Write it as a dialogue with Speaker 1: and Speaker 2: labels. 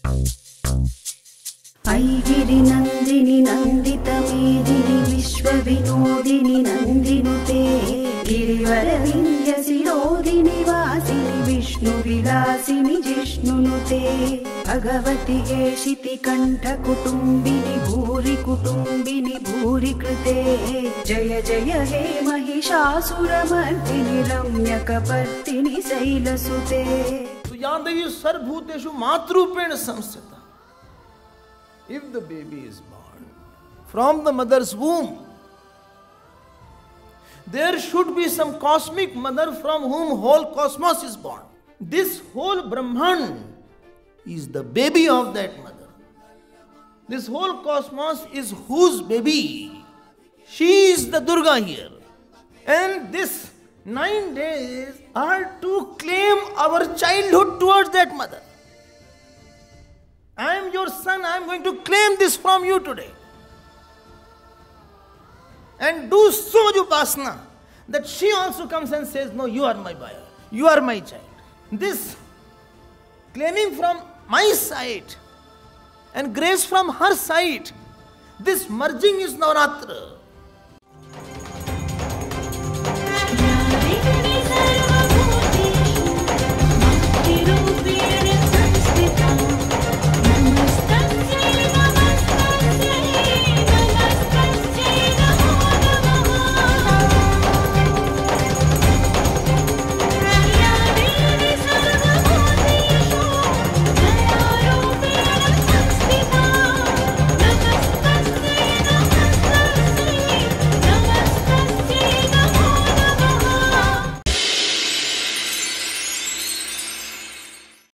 Speaker 1: ऐगिरि नन्दिनि नन्दित मेदिनि विश्वविनोदिनि नन्दिनुते गिरिवरविन्द्य शिरोदिनि वासिनि विष्णुविलासिनि जिष्णुनुते भगवति हेशिति कण्ठ कुटुम्बिनि भूरि कुटुम्बिनि भूरि कृते जय जय हे महिषासुरमर्दिनि रम्यकपर्दिनि शैलसुते।
Speaker 2: तो याद रखिए सर्वभूतेषु मातृरूपेण संस्थिता। If the baby is born from the mother's womb, there should be some cosmic mother from whom whole cosmos is born. This whole Brahman is the baby of that mother. This whole cosmos is whose baby? She is the Durga here. And this 9 days are to claim our childhood towards that mother. I am your son, I am going to claim this from you today. And do so much upasana that she also comes and says, no, you are my boy, you are my child. This claiming from my side and grace from her side, this merging is Navratri.